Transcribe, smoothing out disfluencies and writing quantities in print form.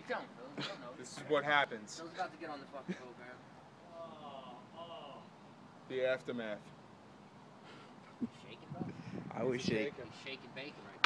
You tell him, Phil. You don't know. This is what happens. Phil's about to get on the fucking program. The aftermath. Shaking, bro. I was shaking. He's shaking bacon right